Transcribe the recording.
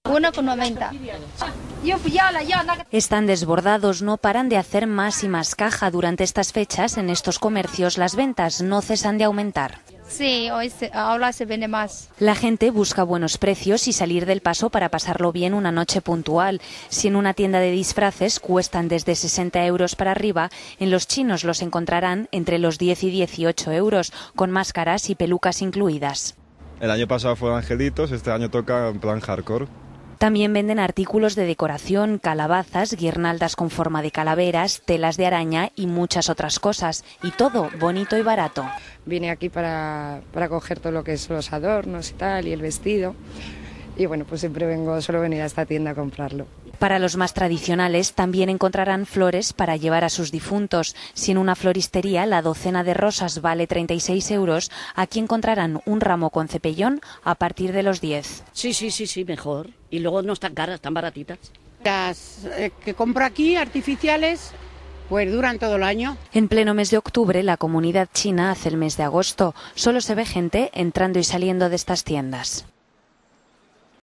1,90. Están desbordados, no paran de hacer más y más caja. Durante estas fechas, en estos comercios, las ventas no cesan de aumentar. Sí, ahora se vende más. La gente busca buenos precios y salir del paso para pasarlo bien una noche puntual. Si en una tienda de disfraces cuestan desde 60 euros para arriba, en los chinos los encontrarán entre los 10 y 18 euros, con máscaras y pelucas incluidas. El año pasado fue angelitos, este año toca en plan hardcore. También venden artículos de decoración, calabazas, guirnaldas con forma de calaveras, telas de araña y muchas otras cosas. Y todo bonito y barato. Vine aquí para coger todo lo que es los adornos y tal, y el vestido. Y bueno, pues siempre suelo venir a esta tienda a comprarlo. Para los más tradicionales también encontrarán flores para llevar a sus difuntos. Si en una floristería la docena de rosas vale 36 euros, aquí encontrarán un ramo con cepellón a partir de los 10. Sí, mejor. Y luego no están caras, están baratitas. Las que compro aquí, artificiales, pues duran todo el año. En pleno mes de octubre, la comunidad china hace el mes de agosto. Solo se ve gente entrando y saliendo de estas tiendas.